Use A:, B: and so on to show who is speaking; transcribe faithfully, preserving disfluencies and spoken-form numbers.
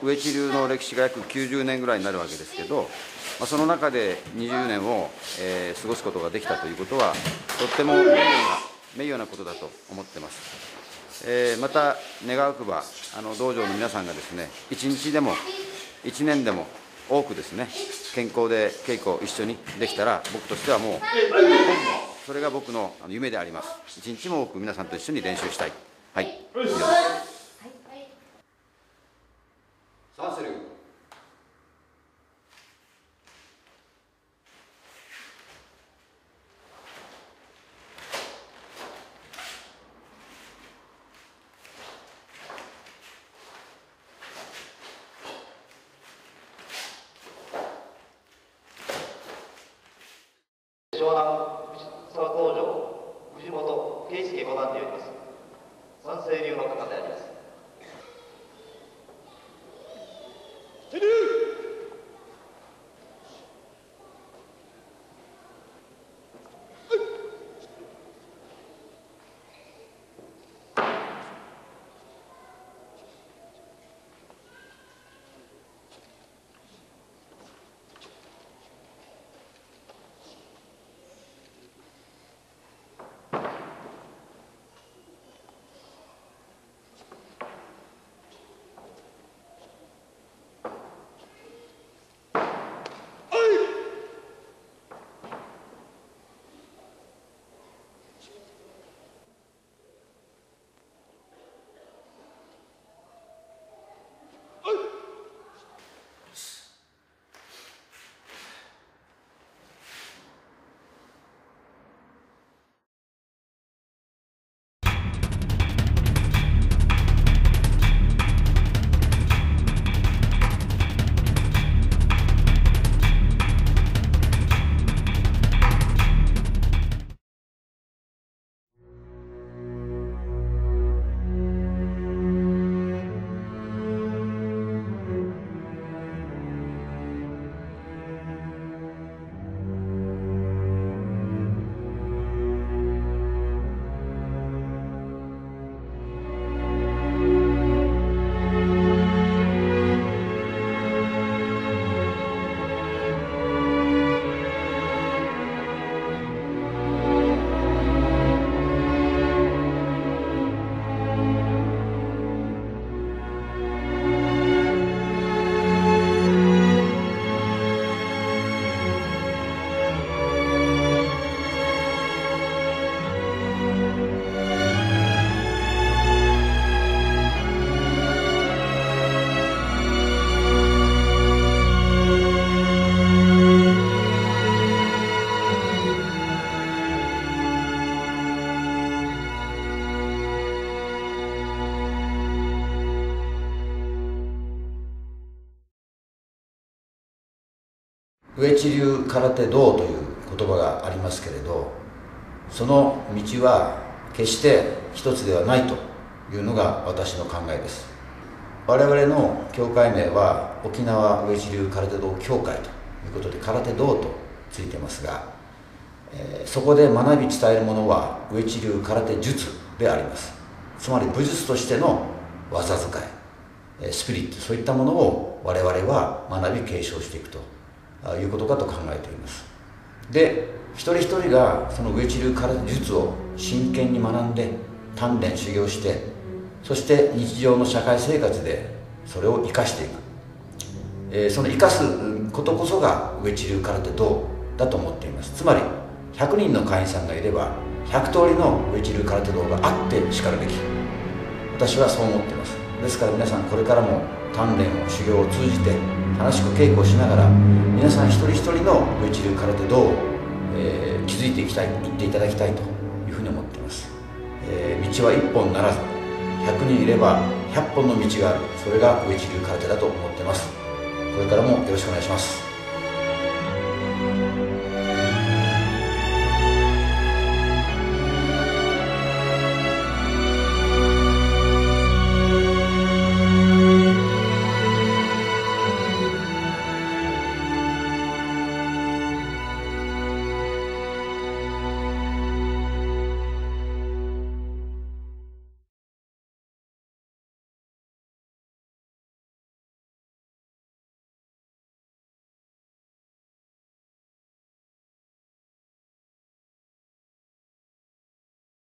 A: 上地流の歴史が約きゅうじゅうねんぐらいになるわけですけど、まあ、その中でにじゅうねんを、えー、過ごすことができたということは、とっても名誉な名誉なことだと思っています。えー、また願わくば、あの道場の皆さんがですね、いちにちでもいちねんでも多くですね、健康で稽古を一緒にできたら、僕としてはもうそれが僕の夢であります。一日も多く皆さんと一緒に練習したい。はい、以上です。さあセリフ。
B: 湘南藤沢工場藤本圭介五段によります三成流の方であります。
C: 上地流空手道という言葉がありますけれど、その道は決して一つではないというのが私の考えです。我々の協会名は沖縄上地流空手道協会ということで空手道とついてますが、えー、そこで学び伝えるものは上地流空手術であります。つまり武術としての技使い、スピリット、そういったものを我々は学び継承していくということかと考えています。で、一人一人がその上地流空手術を真剣に学んで鍛錬修行して、そして日常の社会生活でそれを生かしていく、えー、その生かすことこそが上地流空手道だと思っています。つまりひゃくにんの会員さんがいればひゃくとおりの上地流空手道があってしかるべき、私はそう思っています。ですから皆さんこれからも鍛錬を修行を通じて楽しく稽古をしながら、皆さん一人一人の上地流空手道を、えー、築いていきたい、行っていただきたいというふうに思っています。えー、道は一本ならずひゃくにんいればひゃっぽんの道がある、それが上地流空手だと思っています。これからもよろしくお願いします。